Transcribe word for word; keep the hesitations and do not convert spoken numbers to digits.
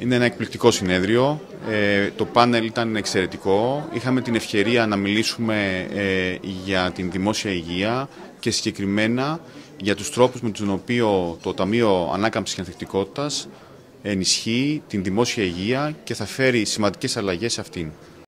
Είναι ένα εκπληκτικό συνέδριο. Ε, το πάνελ ήταν εξαιρετικό. Είχαμε την ευκαιρία να μιλήσουμε ε, για την δημόσια υγεία και συγκεκριμένα για τους τρόπους με τους οποίους το Ταμείο Ανάκαμψης και Ανθεκτικότητας ενισχύει την δημόσια υγεία και θα φέρει σημαντικές αλλαγές σε αυτήν.